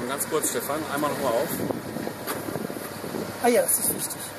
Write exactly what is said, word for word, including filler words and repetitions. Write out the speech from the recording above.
ganz kurz, Stefan, einmal nochmal auf. Ah ja, das ist wichtig.